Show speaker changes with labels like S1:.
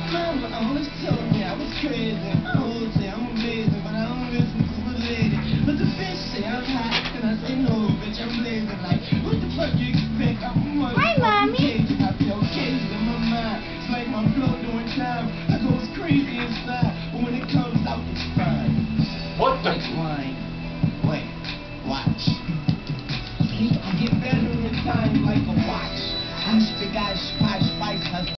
S1: Mama always told me I was crazy. I always say I'm amazing, but I don't listen to the lady. But the bitch say I'm hot, and I say no, bitch, I'm blazing. Like, what the fuck you expect? I'm a
S2: Hi, Mommy.
S1: Cajun. I feel Cajun in my mind. It's like my flow doing time. I go crazy inside, but when it comes out, it's fine.
S3: What the?
S1: Like wine. Wait, watch. I get better with time like a watch. I spit guys, spice,